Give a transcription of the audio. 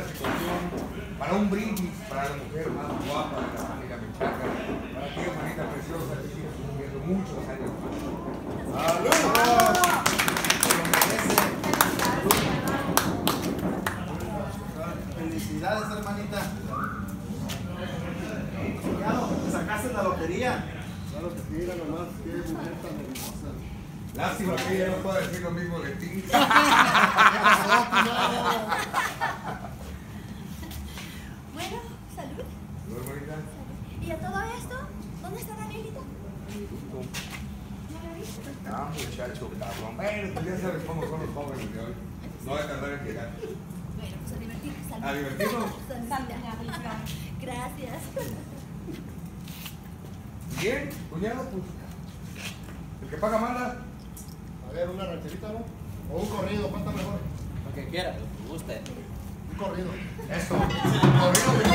situación, para un brindis, para la mujer más guapa de la familia Menchaca, para ti, hermanita preciosa, que sigues cumpliendo muchos años más. ¡Saludos! Felicidades, hermanita. Te sacaste la lotería. Claro que sí, mira nomás, qué mujer tan hermosa. Lástima que ella no pueda decir lo mismo de ti. Bueno, salud. ¿No, hermanita? ¿Y a todo esto? ¿Dónde está Danielita? ¿No la viste? Ah, muchacho, cabrón. Bueno, pues ya sabes cómo son los jóvenes de hoy. No va a tardar en llegar. Bueno, pues a divertirnos. Salud. ¿A divertirnos? Gracias. Bien, cuñado, pues. El que paga manda. A ver, una rancherita, ¿no? O un corrido, ¿cuánto mejor? Lo que quiera, lo que guste. Un corrido. Eso. Corrido de